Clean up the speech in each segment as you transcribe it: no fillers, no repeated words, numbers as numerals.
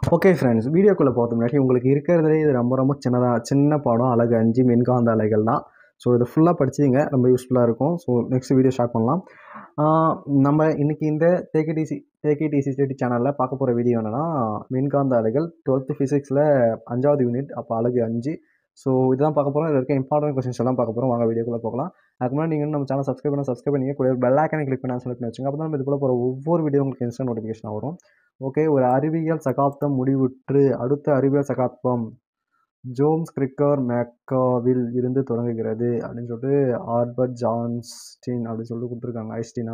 Okay friends, வீடியோக்குள்ளே போகிறது முன்னாடி உங்களுக்கு இருக்கிறதுலே இது ரொம்ப சின்ன பாடம் அழகு 5 மின்காந்த அலைகள் தான். ஸோ இதை ஃபுல்லாக படிச்சிங்க, ரொம்ப யூஸ்ஃபுல்லாக இருக்கும். ஸோ நெக்ஸ்ட் வீடியோ ஸ்டார்ட் பண்ணலாம். நம்ம இன்றைக்கி இந்த டேக் இட் ஈஸி ஸ்டடி சேனலில் பார்க்க போகிற வீடியோ என்னென்னா, மின்காந்த அலைகள் 12th ஃபிசிக்ஸில் 5வது யூனிட், அப்போ அழகு 5. ஸோ இதுதான் பார்க்க போகிறோம். இதில் இருக்க இம்பார்ட்டன்ட் கொஸ்டின்ஸ் எல்லாம் பார்க்க போகிறோம். வாங்க வீடியோக்குள்ளே போகலாம். அதுக்கு முன்னாடி நீங்கள் நம்ம சேனல் சப்ஸ்கிரைப் பண்ணிங்க, கூட பெல் ஐகானை கிளிக் பண்ணி செலக்ட் பண்ணி வச்சுங்க. அப்போ தான் நம்ம இது போல போகிற ஒவ்வொரு வீடியோ உங்களுக்கு இன்ஸ்டன்ட் நோட்டிஃபிகேஷன் வரும். ஓகே, ஒரு அறிவியல் சகாப்தம் முடிவுற்று அடுத்த அறிவியல் சகாப்தம் ஜோம்ஸ் கிரிக்கர் மேக்காவில் இருந்து தொடங்குகிறது அப்படின்னு சொல்லிட்டு ஆல்பர்ட் ஜான்ஸ்டீன் அப்படின்னு சொல்லிட்டு கொடுத்துருக்காங்க.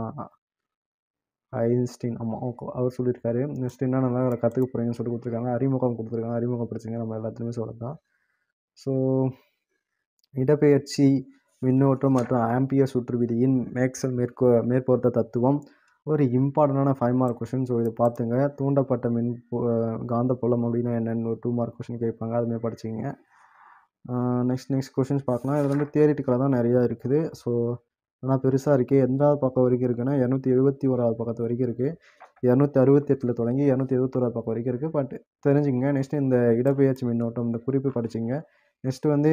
ஐன்ஸ்டீன் ஆமாம், ஓகே, அவர் சொல்லியிருக்காரு. நெக்ஸ்ட் என்ன நல்லா கற்றுக்க போகிறீங்கன்னு சொல்லிட்டு கொடுத்துருக்காங்க. அறிமுகம் கொடுத்துருக்காங்க. அறிமுகம் படிச்சுங்க, நம்ம எல்லாத்துலேயுமே சொல்லலாம். ஸோ இடப்பெயர்ச்சி மின்னோட்டம் மற்றும் ஆம்பியர் சுற்று விதியின் மேக்ஸ்வெல் மேற்பொருத்த தத்துவம் ஒரு இம்பார்ட்டண்டான 5 மார்க் கொஷின். ஸோ இதை பார்த்துங்க. தூண்டப்பட்ட காந்த புலம் அப்படின்னா என்னென்னு ஒரு 2 மார்க் கொஷின் கேட்பாங்க, அதுமாதிரி படிச்சிங்க. நெக்ஸ்ட் கொஷின்ஸ் பார்க்கலாம். இதில் வந்து தியரிட்டிக்கலாக தான் நிறையா இருக்குது. ஸோ ஆனால் பெருசாக இருக்குது. எந்தாவது பக்கம் வரைக்கும் இருக்குன்னா 271வது பக்கத்து வரைக்கும் இருக்குது. 268 தொடங்கி 271வது பக்கம் வரைக்கும் இருக்குது. பட் தெரிஞ்சுங்க. நெக்ஸ்ட்டு இந்த இடப்பெயர்ச்சி மின்னோட்டம் இந்த குறிப்பு படிச்சிங்க. நெக்ஸ்ட்டு வந்து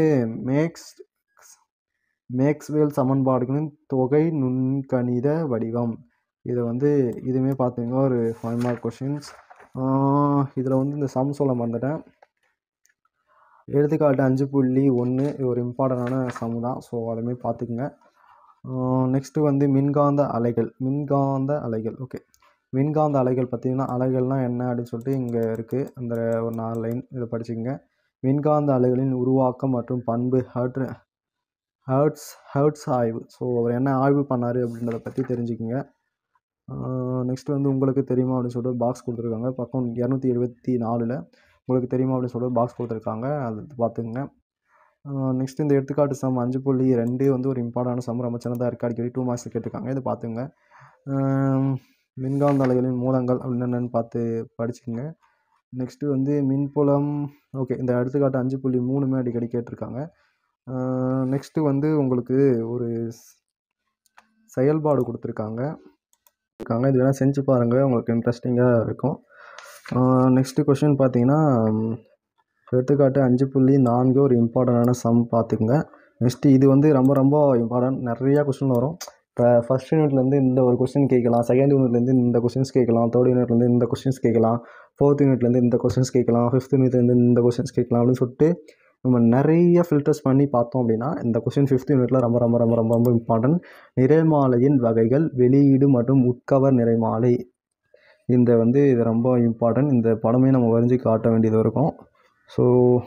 மேக்ஸ்வெல் சமன்பாடுகளின் தொகை நுண்கணித வடிவம். இதை வந்து இதுவுமே பார்த்துங்க, ஒரு 5 மார்க் கொஷின்ஸ். இதில் வந்து இந்த சம் சொல்ல மறந்துட்டேன். எடுத்துக்காட்டு 5.1 இது ஒரு இம்பார்ட்டண்டான சம் தான். ஸோ அதுமாரி பார்த்துக்குங்க. நெக்ஸ்ட்டு வந்து மின்காந்த அலைகள். ஓகே, மின்காந்த அலைகள் பார்த்திங்கன்னா, அலைகள்னால் என்ன அப்படின்னு சொல்லிட்டு இங்கே இருக்குது. அந்த ஒரு 4 லைன் இதை படிச்சுக்கங்க. மின்காந்த அலைகளின் உருவாக்கம் மற்றும் பண்பு ஹெர்ட்ஸ் ஆய்வு. ஸோ அவர் என்ன ஆய்வு பண்ணார் அப்படின்றத பற்றி தெரிஞ்சுக்கங்க. நெக்ஸ்ட்டு வந்து உங்களுக்கு தெரியுமா அப்படின்னு சொல்லிட்டு பாக்ஸ் கொடுத்துருக்காங்க. பக்கம் 274 உங்களுக்கு தெரியுமா அப்படின்னு சொல்லிட்டு பாக்ஸ் கொடுத்துருக்காங்க, அது பார்த்துக்குங்க. நெக்ஸ்ட் இந்த எடுத்துக்காட்டு சம் 5.2 வந்து ஒரு இம்பார்ட்டன்டான சம், ரொம்ப சின்னதாக இருக்குது. அடிக்கடி 2 மார்க்ஸ் கேட்டிருக்காங்க, இது பார்த்துங்க. மின்காந்த அலைகளின் மூலங்கள் அப்படின்னு என்னென்னு பார்த்து படிச்சுக்கோங்க. நெக்ஸ்ட்டு வந்து மின்புலம். ஓகே, இந்த எடுத்துக்காட்டு 5.3 அடிக்கடி கேட்டிருக்காங்க. நெக்ஸ்ட்டு வந்து உங்களுக்கு ஒரு செயல்பாடு கொடுத்துருக்காங்க. இது வேணால் செஞ்சு பாருங்கள், உங்களுக்கு இன்ட்ரெஸ்டிங்காக இருக்கும். நெக்ஸ்ட்டு கொஷின் பார்த்தீங்கன்னா, எடுத்துக்காட்டு 5.4 ஒரு இம்பார்ட்டண்டான சம் பார்த்துக்குங்க. நெக்ஸ்ட்டு இது வந்து ரொம்ப இம்பார்ட்டன்ட். நிறையா கொஷின் வரும். இப்போ ஃபஸ்ட் யூனிட்லேருந்து இந்த ஒரு கொஸ்டின் கேட்கலாம், செகண்ட் யூனிட்லேருந்து இந்த கொஸ்டின்ஸ் கேட்கலாம், தேர்ட் யூனிட்லேருந்து இந்த கொஸ்டின்ஸ் கேட்கலாம், ஃபோர்த் யூனிட்லேருந்து இந்த கொஸ்டின்ஸ் கேட்கலாம், ஃபிஃப்த் யூனிட்லேருந்து இந்த கொஸ்டின்ஸ் கேட்கலாம் அப்படின்னு சொல்லிட்டு நம்ம நிறைய ஃபில்டர்ஸ் பண்ணி பார்த்தோம் அப்படின்னா இந்த கொஸ்டின் 5th யூனிட்டில் ரொம்ப இம்பார்ட்டன்ட். நிறைமாலையின் வகைகள், வெளியீடு மற்றும் உட்கவர் நிறைமாலை. இது ரொம்ப இம்பார்ட்டன்ட். இந்த படமே நம்ம வரைஞ்சி காட்ட வேண்டியது இருக்கும். ஸோ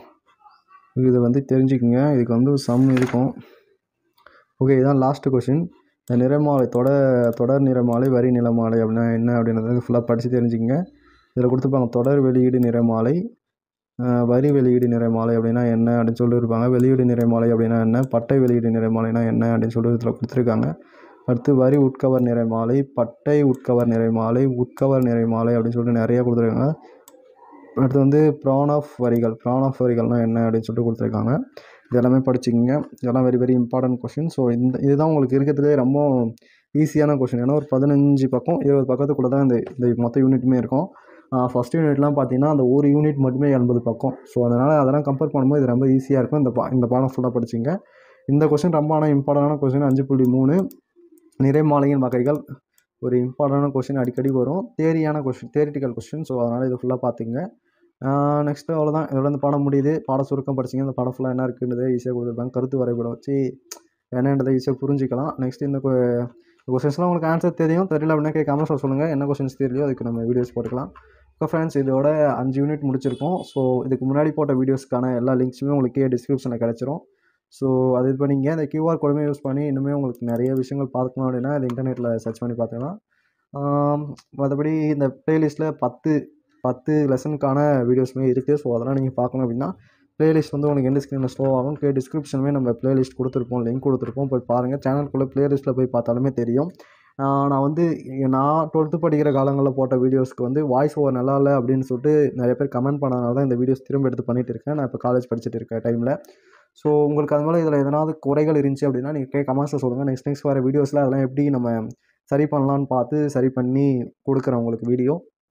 இதை வந்து தெரிஞ்சுக்குங்க. இதுக்கு வந்து சம் இருக்கும். ஓகே, இதுதான் லாஸ்ட்டு கொஷின். இந்த நிறமாலை தொடர் நிறமாலை, வரி நிறமாலை அப்படின்னா என்ன அப்படின்றத ஃபுல்லாக படித்து தெரிஞ்சுக்கங்க. இதில் கொடுத்துருப்பாங்க தொடர் வெளியீடு நிறமாலை, வரி வெளியீடு நிறமாலை அப்படின்னா என்ன அப்படின்னு சொல்லியிருப்பாங்க. வெளியீடு நிறமாலை அப்படின்னா என்ன, பட்டை வெளியீடு நிறமாலைனா என்ன அப்படின்னு சொல்லிட்டு இதில் கொடுத்துருக்காங்க. அடுத்து வரி உட்கவர் நிறைமாலை, பட்டை உட்கவர் நிறைமாலை, உட்கவர் நிறைமாலை அப்படின்னு சொல்லிட்டு நிறையா கொடுத்துருக்காங்க. அடுத்து வந்து ப்ரான் ஆஃப் வரிகள்னால் என்ன அப்படின்னு சொல்லிட்டு கொடுத்துருக்காங்க. இது எல்லாமே படிச்சுக்கிங்க. இதெல்லாம் வெரி இம்பார்ட்டன்ட் கொஷின். ஸோ இதுதான் உங்களுக்கு இருக்கிறதுலே ரொம்ப ஈஸியான கொஷின். ஏன்னா ஒரு 15 பக்கம் 20 பக்கத்துக்குள்ளே தான் இந்த மொத்த யூனிட்டுமே இருக்கும். ஃபஸ்ட் யூனிட்லாம் பார்த்தீங்கன்னா அந்த ஒரு யூனிட் மட்டுமே 80 பக்கம். ஸோ அதெல்லாம் கம்பேர் பண்ணும்போது இது ரொம்ப ஈஸியாக இருக்கும். இந்த பாடம் ஃபுல்லாக படிச்சுங்க. இந்த கொஷின் ரொம்ப இம்பார்ட்டண்டான கொஷின். 5.3 நிறைமாலையின் வகைகள் ஒரு இம்பார்ட்டண்டான கொஷின், அடிக்கடி வரும். Theoretical question. ஸோ அதனால் இது ஃபுல்லாக பார்த்துங்க. நெக்ஸ்ட்டு அவ்வளோதான். இதோட இந்த பாடம் முடியுது. பாடம் சுருக்கம் படிச்சிங்க. இந்த பாடம் ஃபுல்லாக என்ன இருக்குன்றதை ஈஸியாக கொடுத்துருப்பாங்க. கருத்து வரைபடம் வச்சு என்னன்றதை ஈஸியாக புரிஞ்சிக்கலாம். நெக்ஸ்ட்டு இந்த கொஸ்டின்ஸ்லாம் உங்களுக்கு ஆன்சர் தெரியல அப்படின்னா கேட்காம சொல்லுங்கள். என்ன கொஸ்டின்ஸ் தெரியலையோ அதுக்கு நம்ம வீடியோஸ் போட்டுக்கலாம். ஓகே ஃப்ரெண்ட்ஸ், இதோட 5 யூனிட் முடிச்சிருக்கோம். ஸோ இதுக்கு முன்னாடி போட்ட வீடியோஸ்க்கான எல்லா லிங்க்ஸுமே உங்களுக்கு டிஸ்கிரிப்ஷனில் கிடச்சிரும். ஸோ அது இது பண்ணிங்க. இந்த QR கோடுமே யூஸ் பண்ணி இன்னுமே உங்களுக்கு நிறைய விஷயங்கள் பார்க்கணும் அப்படின்னா அது இன்டர்நெட்டில் சர்ச் பண்ணி பார்த்துக்கலாம். மற்றபடி இந்த ப்ளேலிஸ்ட்டில் 10 லெசனுக்கான வீடியோஸுமே இருக்குது. ஸோ அதெல்லாம் நீங்கள் பார்க்கணும் அப்படின்னா ப்ளேலிஸ்ட் வந்து உங்களுக்கு எந்த ஸ்க்ரீனில் ஸ்லோ ஆகும். டிஸ்கிரிப்ஷனுமே நம்ம ப்ளேலிஸ்ட் கொடுத்துருப்போம், லிங்க் கொடுத்துருப்போம், போய் பாருங்கள். சேனலுக்குள்ளே ப்ளேலிஸ்ட்டில் போய் பார்த்தாலுமே தெரியும். நான் 12th படிக்கிற காலங்களில் போட்ட வீடியோஸ்க்கு வந்து வாய்ஸ் ஓவர் நல்லா இல்லை அப்படின்னு சொல்லிட்டு நிறைய பேர் கமெண்ட் பண்ணனால தான் இந்த வீடியோஸ் திரும்ப எடுத்து பண்ணிகிட்டு இருக்கேன். நான் இப்போ காலேஜ் படிச்சுட்டு இருக்க டைமில். ஸோ உங்களுக்கு அது மேலே இதில் எதனாவது குறைகள் இருந்துச்சு அப்படின்னா நீங்கள் கமெண்ட்ஸில் சொல்லுங்கள். நெக்ஸ்ட் வர வீடியோஸில் அதெல்லாம் எப்படி நம்ம சரி பண்ணலான்னு பார்த்து சரி பண்ணி கொடுக்குறேன் உங்களுக்கு வீடியோ.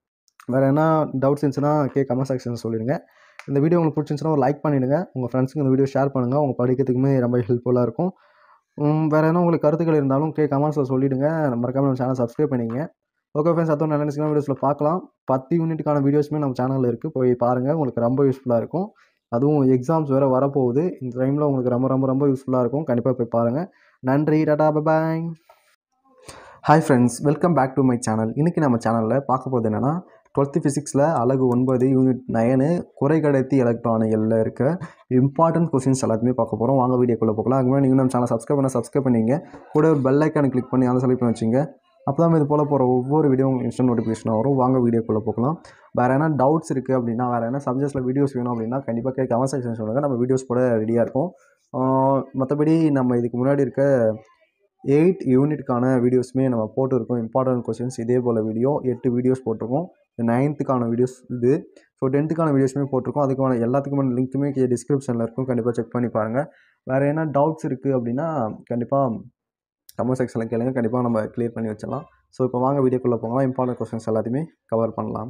வேறு என்ன டவுட்ஸ் இருந்துச்சுன்னா கமெண்ட் செக்ஷனில் சொல்லிடுங்க. இந்த வீடியோ உங்களுக்கு பிடிச்சிருந்துச்சுன்னா ஒரு லைக் பண்ணிவிடுங்க. உங்கள் ஃப்ரெண்ட்ஸுக்கு இந்த வீடியோ ஷேர் பண்ணுங்கள். அவங்க படிக்கிறதுக்குமே ரொம்ப ஹெல்ப்ஃபுல்லாக இருக்கும். வேறு எதனா உங்களுக்கு கருத்துக்கள் இருந்தாலும் கமெண்ட்ஸில் சொல்லிவிடுங்க. மறக்காமல் நம்ம சேனல் சப்ஸ்கிரைப் பண்ணிக்கங்க. ஓகே ஃப்ரெண்ட்ஸ், அடுத்த நல்ல நினைச்சிங்கன்னா வீடியோஸில் பார்க்கலாம். 10 யூனிட்டுக்கான வீடியோஸுமே நம்ம சேனலில் இருக்குது. போய் பாருங்கள், உங்களுக்கு ரொம்ப யூஸ்ஃபுல்லாக இருக்கும். அதுவும் எக்ஸாம்ஸ் வேறு வரப்போகுது. இந்த டைமில் உங்களுக்கு ரொம்ப ரொம்ப ரொம்ப யூஸ்ஃபுல்லாக இருக்கும். கண்டிப்பாக போய் பாருங்கள். நன்றி, tata, bye. Hi friends, welcome back to my channel. இன்றைக்கி நம்ம சேனலில் பார்க்க போகிறது என்னென்னா 12th ஃபிசிக்ஸில் அலகு 9 யூனிட் 9 குறைக்கடத்தி எலக்ட்ரானிகளில் இருக்க இம்பார்ட்டன்ட் கொஸ்டின்ஸ் எல்லாத்தையுமே பார்க்க போகிறோம். வாங்க வீடியோக்குள்ளே போகலாம். அதுக்கு முன்னாடி நீங்கள் நம்ம சேனல் சப்ஸ்கிரைப் பண்ணிங்க. கூட ஒரு பெல் ஐக்கானை கிளிக் பண்ணி அதை செலக்ட் பண்ணி வச்சுங்க. அப்போ தான் இது போல் போகிற ஒவ்வொரு வீடியோ இன்ஸ்டன்ட் நோட்டிஃபிகேஷன் வரும். வாங்க வீடியோக்குள்ளே போகலாம். வேறு என்ன டவுட்ஸ் இருக்குது அப்படின்னா, வேறு என்ன சப்ஜெக்ட்ஸில் வீடியோஸ் வேணும் அப்படின்னா கண்டிப்பாக கமெண்ட் செக்ஷன் சொல்லுங்கள். நம்ம வீடியோஸ் கூட ரெடியாக இருக்கும். மற்றபடி நம்ம இதுக்கு முன்னாடி இருக்க 8 யூனிட்டுக்கான வீடியோஸுமே நம்ம போட்டுருக்கோம். இம்பார்ட்டன்ட் கொஸ்டின்ஸ் இதே போல் 8 வீடியோஸ் போட்டிருக்கோம். 9த்துக்கான வீடியோஸ் இது. ஸோ 10த்துக்கான வீடியோஸுமே போட்டிருக்கோம். அதுக்கான எல்லாத்துக்குமான லிங்க்குமே டிஸ்கிரிப்ஷனில் இருக்கும். கண்டிப்பாக செக் பண்ணி பாருங்கள். வேறு என்ன டவுட்ஸ் இருக்குது அப்படின்னா கண்டிப்பாக கமெண்ட் செக்ஷனில் கேளுங்க. கண்டிப்பாக நம்ம கிளியர் பண்ணி வச்சிடலாம். ஸோ இப்போ வாங்க வீடியோக்குள்ளே போகலாம். இம்பார்ட்டன்ட் கொஸ்டின்ஸ் எல்லாத்தையுமே கவர் பண்ணலாம்.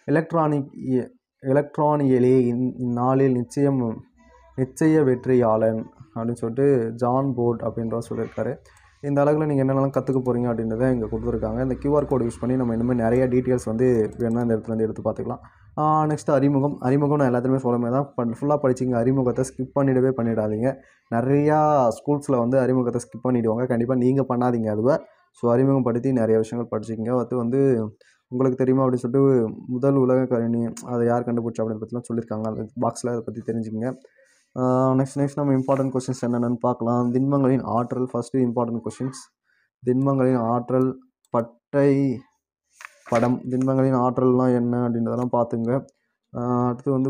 எலக்ட்ரானியலே இந்நாளில் நிச்சய வெற்றியாளன் அப்படின்னு சொல்லிட்டு ஜான் போர்ட் அப்படின்றவர் சொல்லியிருக்காரு. இந்த அளவில் நீங்கள் என்னென்னலாம் கற்றுக்க போகிறீங்க அப்படின்றத இங்கே கொடுத்துருக்காங்க. இந்த கியூஆர் கோட் யூஸ் பண்ணி நம்ம இனிமேல் நிறைய டீட்டெயில்ஸ் வேணால் இந்த இடத்துல எடுத்து பார்த்துக்கலாம். நெக்ஸ்ட்டு அறிமுகம் நான் எல்லாத்துலேயுமே சொல்லுமே தான் ஃபுல்லாக படிச்சிங்க. அறிமுகத்தை ஸ்கிப் பண்ணிடாதீங்க. நிறையா ஸ்கூல்ஸில் அறிமுகத்தை ஸ்கிப் பண்ணிவிடுவாங்க. கண்டிப்பாக நீங்கள் பண்ணாதீங்க அதுவை. ஸோ அறிமுகம் படுத்தி நிறைய விஷயங்கள் படிச்சிங்க. அது உங்களுக்கு தெரியுமா அப்படின்னு சொல்லிட்டு முதல் உலக கணினி அதை யார் கண்டுபிடிச்சா அப்படின்னு பற்றிலாம் சொல்லியிருக்காங்க. அந்த பாக்ஸில் அதை பற்றி தெரிஞ்சுங்க. நெக்ஸ்ட் நம்ம இம்பார்ட்டன்ட் கொஸ்டின்ஸ் என்னென்னு பார்க்கலாம். திண்மங்களின் ஆற்றல். First important questions. திண்மங்களின் ஆற்றல் பட்டை படம். திண்மங்களின் ஆற்றல்லாம் என்ன அப்படின்றதெல்லாம் பார்த்துங்க. அடுத்து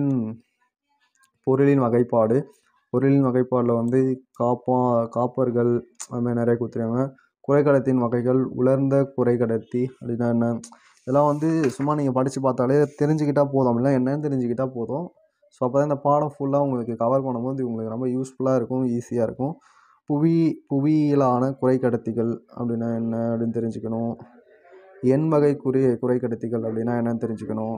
பொருளின் வகைப்பாடு. பொருளின் வகைப்பாடில் காப்பர்கள் அது மாதிரி நிறைய கொடுத்துருக்காங்க. குறைக்கடத்தின் வகைகள். உலர்ந்த குறைக்கடத்தி அப்படின்னா என்ன, இதெல்லாம் சும்மா நீங்கள் படித்து பார்த்தாலே தெரிஞ்சுக்கிட்டால் போதும். அப்படின்னா என்னன்னு தெரிஞ்சுக்கிட்டால் போதும். ஸோ அப்போ தான் இந்த பாடம் ஃபுல்லாக உங்களுக்கு கவர் பண்ணும்போது உங்களுக்கு ரொம்ப யூஸ்ஃபுல்லாக இருக்கும், ஈஸியாக இருக்கும். புவியியலான குறைக்கடத்திகள் அப்படின்னா என்ன அப்படின்னு தெரிஞ்சுக்கணும். எண் வகை குறைக்கடத்திகள் அப்படின்னா என்னன்னு தெரிஞ்சுக்கணும்.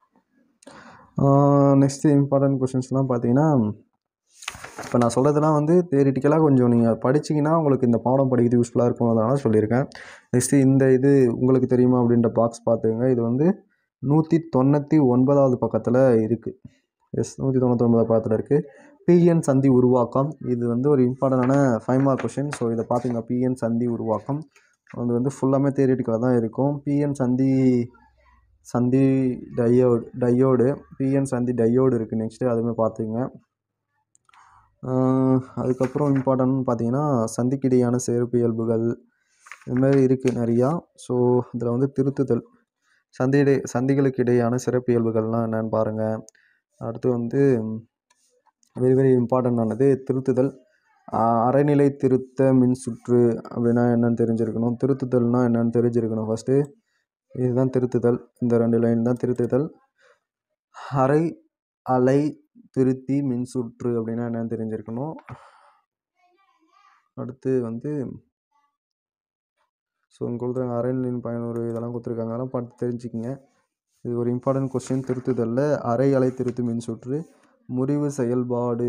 நெக்ஸ்ட்டு இம்பார்ட்டன்ட் கொஸ்டின்ஸ்லாம் பார்த்தீங்கன்னா, இப்போ நான் சொல்கிறதுலாம் தியரிட்டிக்கலாக கொஞ்சம் நீங்கள் படிச்சிங்கன்னா உங்களுக்கு இந்த பாடம் படிக்கிறது யூஸ்ஃபுல்லாக இருக்கும். அதனால் சொல்லியிருக்கேன். நெக்ஸ்ட்டு இது உங்களுக்கு தெரியுமா அப்படின்ற பாக்ஸ் பார்த்துங்க. இது 199வது பக்கத்தில் இருக்குது. 199 பக்கத்தில் இருக்குது. பிஎன் சந்தி உருவாக்கம். இது ஒரு இம்பார்ட்டண்டான 5 மார்க் கொஷின். ஸோ இதை பார்த்துங்க. பிஎன் சந்தி உருவாக்கம் ஃபுல்லாமே தியரிட்டிக்கலாக தான் இருக்கும். பிஎன் சந்தி டையோடு பிஎன் சந்தி டையோடு இருக்குது. நெக்ஸ்ட்டு அதுவுமே பார்த்துங்க. அதுக்கப்புறம் இம்பார்ட்டன்ட்னு பார்த்தீங்கன்னா சந்திக்கிடையான சிறப்பியல்புகள் இதுமாதிரி இருக்குது நிறையா. ஸோ இதில் திருத்துதல் சந்திகளுக்கு இடையான சிறப்பியல்புகள்லாம் என்னென்னு பாருங்கள். அடுத்து வெரி வெரி இம்பார்ட்டண்டானது திருத்துதல். அரைநிலை திருத்த மின்சுற்று அப்படின்னா என்னென்னு தெரிஞ்சிருக்கணும். திருத்துதல்னால் என்னென்னு தெரிஞ்சிருக்கணும். ஃபஸ்ட்டு இதுதான் திருத்துதல். இந்த 2 லைன் தான் திருத்துதல். அலை திருத்தி மின்சுற்று அப்படின்னா என்னென்னு தெரிஞ்சிருக்கணும். அடுத்து ஸோ இங்கே கொடுத்துருக்காங்க அரைநிலையின் பயனுறு இதெல்லாம் கொடுத்துருக்காங்க. அதெல்லாம் பார்த்து தெரிஞ்சுக்கிங்க. இது ஒரு இம்பார்ட்டன்ட் கொஸ்டின். திருத்துதலில் அலை திருத்து மின்சுற்று, முறிவு செயல்பாடு,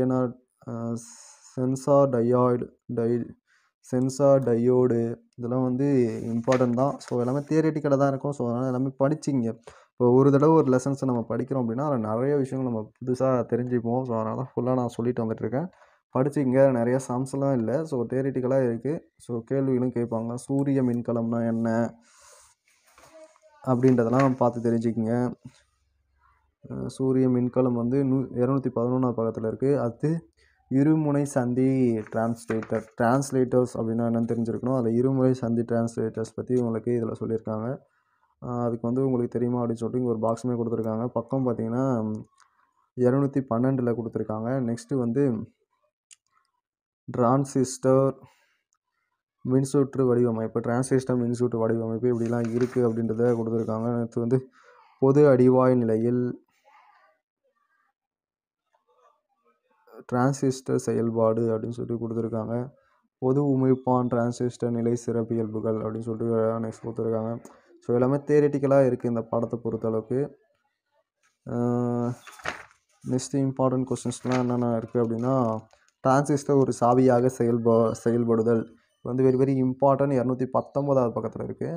சென்சார் டையோடு இதெல்லாம் இம்பார்ட்டன்ட் தான். ஸோ எல்லாமே தியரிட்டிக்கலாக தான் இருக்கும். ஸோ அதனால் எல்லாமே படிச்சிங்க. இப்போ ஒரு தடவை ஒரு லெசன்ஸை நம்ம படிக்கிறோம் அப்படின்னா அதில் நிறைய விஷயங்கள் நம்ம புதுசாக தெரிஞ்சுப்போம். ஸோ அதனால தான் ஃபுல்லாக நான் சொல்லிட்டு வந்துட்டுருக்கேன். படிச்சிங்க. நிறைய சம்ஸ்லாம் இல்லை. ஸோ தியரிட்டிக்கலாக இருக்குது. ஸோ கேள்விகளும் கேட்பாங்க. சூரிய மின்கலம்னா என்ன அப்படின்றதெல்லாம் பார்த்து தெரிஞ்சுக்கிங்க. சூரிய மின்கலம் 211வது பக்கத்தில் இருக்குது. அடுத்து இருமுனை சந்தி டிரான்ஸ்லேட்டர்ஸ் அப்படின்னா என்னென்னு தெரிஞ்சிருக்கணும். அதில் இருமுனை சந்தி டிரான்ஸ்லேட்டர்ஸ் பற்றி உங்களுக்கு இதில் சொல்லியிருக்காங்க. அதுக்கு உங்களுக்கு தெரியுமா அப்படின்னு சொல்லிட்டு இங்கே ஒரு பாக்ஸுமே கொடுத்துருக்காங்க. பக்கம் பார்த்தீங்கன்னா 212 கொடுத்துருக்காங்க. நெக்ஸ்ட்டு டிரான்சிஸ்டர் மின்சுற்று வடிவமைப்பு. இப்படிலாம் இருக்குது அப்படின்றத கொடுத்துருக்காங்க. அடுத்து பொது அடிவாய் நிலையில் டிரான்சிஸ்டர் செயல்பாடு அப்படின்னு சொல்லிட்டு கொடுத்துருக்காங்க. பொது உமிழ்ப்பான் டிரான்சிஸ்டர் நிலை சிறப்பியல்புகள் அப்படின்னு சொல்லிட்டு நெக்ஸ்ட் கொடுத்துருக்காங்க. ஸோ எல்லாமே தியரிட்டிக்கலாக இருக்குது இந்த பாடத்தை பொறுத்தளவுக்கு. நெக்ஸ்ட் இம்பார்ட்டன்ட் கொஸ்டின்ஸ்லாம் என்னென்ன இருக்குது அப்படின்னா, டிரான்சிஸ்டர் ஒரு சாவியாக செயல்படுதல் வந்து வெரி வெரி இம்பார்ட்டன்ட். 219வது பக்கத்தில் இருக்குது.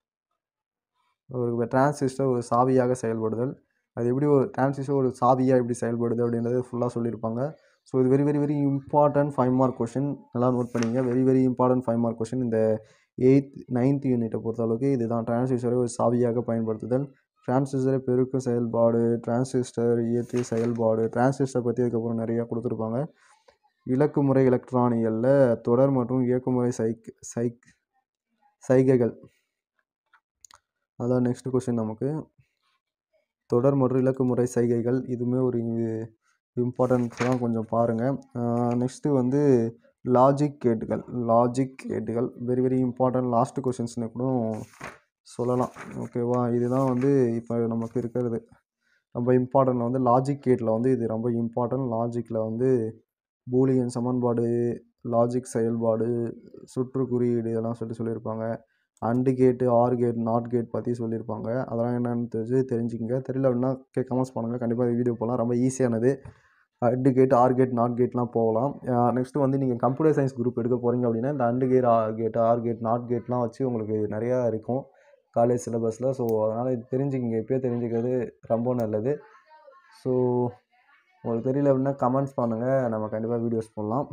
ஒரு டிரான்சிஸ்டர் ஒரு சாவியாக செயல்படுதல், அது எப்படி ஒரு டிரான்சிஸ்டர் ஒரு சாவியாக எப்படி செயல்படுது அப்படின்றது ஃபுல்லாக சொல்லியிருப்பாங்க. ஸோ இது very very very important 5 mark question. நல்லா நோட் பண்ணிங்க. Very very important 5 mark question. இந்த 9th யூனிட்டை பொறுத்தளவுக்கு இதுதான் டிரான்சிஸ்டரை ஒரு சாவியாக பயன்படுத்துதல், டிரான்சிஸ்டரை பெருக்கும் செயல்பாடு, டிரான்சிஸ்டர் இயற்றிய செயல்பாடு, டிரான்சிஸ்டர் பற்றி அதுக்கப்புறம் நிறையா கொடுத்துருப்பாங்க. இலக்குமுறை எலக்ட்ரானியலில் தொடர் மற்றும் இயக்குமுறை சைகைகள். அதான் நெக்ஸ்ட் கொஸ்டின் நமக்கு. தொடர் மற்றும் இலக்குமுறை சைகைகள் இதுவுமே ஒரு இம்பார்ட்டன்ஸ் தான், கொஞ்சம் பாருங்கள். நெக்ஸ்ட்டு வந்து லாஜிக் கேட்டுகள் வெரி வெரி இம்பார்ட்டன்ட். லாஸ்ட் கொஷின்ஸ்னு கூட சொல்லலாம். ஓகேவா, இதுதான் வந்து இப்போ நமக்கு இருக்கிறது ரொம்ப இம்பார்ட்டன்ட். வந்து லாஜிக் கேட்டில் வந்து இது ரொம்ப இம்பார்ட்டன்ட். லாஜிக்கில் வந்து பூலியன் சமன்பாடு, லாஜிக் செயல்பாடு, சுற்று குறியீடு இதெல்லாம் சொல்லியிருப்பாங்க. அண்டு கேட்டு, ஆர் கேட், நாட் கேட் பற்றி சொல்லியிருப்பாங்க. அதெல்லாம் என்னென்னு தெரிஞ்சுக்கங்க. தெரியல அப்படின்னா கமெண்ட்ஸ் பண்ணுங்கள். கண்டிப்பாக வீடியோ போகலாம். ரொம்ப ஈஸியானது. And gate, or gate, not கேட்லாம் போகலாம். நெக்ஸ்ட்டு வந்து நீங்கள் கம்ப்யூட்டர் சயின்ஸ் குரூப் எடுக்க போகிறீங்க அப்படின்னா இந்த and gate, or gate, not கேட்லாம் வச்சு உங்களுக்கு நிறையா இருக்கும் காலேஜ் சிலபஸில். ஸோ அதனால் இது தெரிஞ்சுக்கிங்க. இப்போயே தெரிஞ்சுக்கிறது ரொம்ப நல்லது. ஸோ உங்களுக்கு தெரியல அப்படின்னா கமெண்ட்ஸ் பண்ணுங்கள். நம்ம கண்டிப்பாக வீடியோஸ் போடலாம்.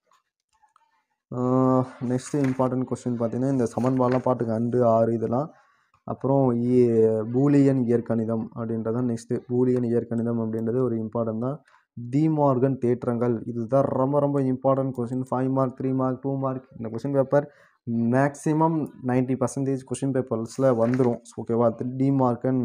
நெக்ஸ்ட்டு இம்பார்ட்டன்ட் கொஸ்டின் பார்த்தீங்கன்னா, இந்த சமன்பாடெலாம் பாட்டுக்கு அண்டு, ஆறு இதெல்லாம். அப்புறம் பூலியன் இயற்கணிதம் அப்படின்றதான் நெக்ஸ்ட்டு. பூலியன் இயற்கணிதம் அப்படின்றது ஒரு இம்பார்ட்டன்ட் தான். டி மார்கன் தேற்றங்கள் இதுதான் ரொம்ப ரொம்ப important question. 5 mark, 3 mark, 2 mark. இந்த கொஸ்டின் பேப்பர் மேக்ஸிமம் 90% கொஸ்டின் பேப்பர்ஸில் வந்துடும். ஓகேவா, டி மார்கன்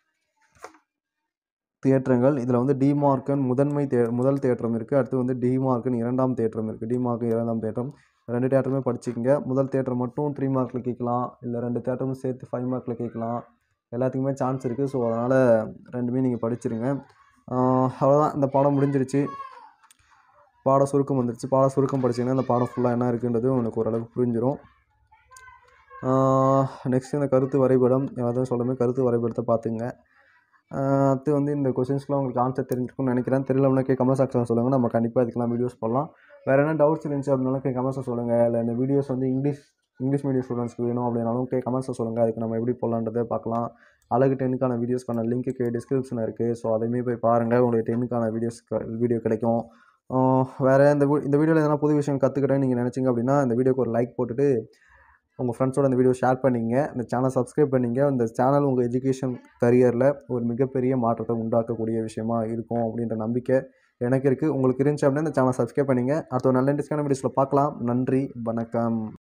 தேற்றங்கள். இதில் வந்து டி மார்கன் முதல் தேற்றம் இருக்குது. அடுத்து வந்து டி மார்கன் இரண்டாம் தேற்றம் இருக்குது. டி மார்கன் இரண்டாம் தேற்றம் 2 தேற்றமே படிச்சுக்கங்க. முதல் தேற்றம் மட்டும் 3 மார்க்கில் கேட்கலாம், இல்லை 2 தேற்றமும் சேர்த்து 5 மார்க்கில் கேட்கலாம். எல்லாத்துக்குமே சான்ஸ் இருக்குது. ஸோ அதனால் ரெண்டுமே நீங்கள் படிச்சிருங்க. அவ்வளோதான், இந்த பாடம் முடிஞ்சிருச்சு. பாடம் சுருக்கம் வந்துருச்சு. பாடம் சுருக்கம் படிச்சிங்கன்னா இந்த பாடம் ஃபுல்லாக என்ன இருக்குன்றது உங்களுக்கு ஓரளவுக்கு புரிஞ்சிடும். நெக்ஸ்ட் இந்த கருத்து வரைபடம் அதான் சொல்லுமே, கருத்து வரைபடத்தை பார்த்துங்க. அடுத்து வந்து இந்த கொஸ்டின்ஸ்லாம் உங்களுக்கு ஆன்சர் தெரிஞ்சிருக்கும்னு நினைக்கிறேன். தெரியலன்னா கமெண்ட் செக்ஷன் சொல்லுங்கள். நம்ம கண்டிப்பாக இதுக்கெல்லாம் வீடியோஸ் போடலாம். வேறு என்ன டவுட்ஸ் இருந்துச்சு அப்படின்னாலும் கமெண்ட்ஸை சொல்லுங்கள். இல்லை இந்த வீடியோஸ் வந்து இங்கிலீஷ் மீடியம் ஸ்டூடெண்ட்ஸ்க்கு வேணும் அப்படின்னாலும் கமெண்ட்ஸை சொல்லுங்கள். அதுக்கு நம்ம எப்படி போடலான்றதை பார்க்கலாம். அழகு 10க்கான வீடியோஸ்க்கான லிங்க்கு டிஸ்கிரிப்ஷனில் இருக்குது. ஸோ அதையுமே போய் பாருங்கள். உங்களுக்கு 10க்கான வீடியோ கிடைக்கும். வேறு இந்த வீடியோவில் எதனா புது விஷயம் கற்றுக்கிட்டேன்னு நீங்கள் நினச்சிங்க அப்படின்னா இந்த வீடியோக்கு ஒரு லைக் போட்டுட்டு உங்கள் ஃப்ரெண்ட்ஸோட இந்த வீடியோ ஷேர் பண்ணிங்க. இந்த சேனல் சப்ஸ்கிரைப் பண்ணிங்க. இந்த சேனல் உங்கள் எஜுகேஷன் கரியரில் ஒரு மிகப்பெரிய மாற்றத்தை உண்டாக்கக்கூடிய விஷயமா இருக்கும் அப்படின்ற நம்பிக்கை எனக்கு இருக்குது. உங்களுக்கு இருந்துச்சு அப்படின்னா இந்த சேனல் சப்ஸ்கிரைப் பண்ணிங்க. அடுத்த ஒரு நல்ல இன்ட்ரெஸ்டான வீடியோஸில் பார்க்கலாம். நன்றி, வணக்கம்.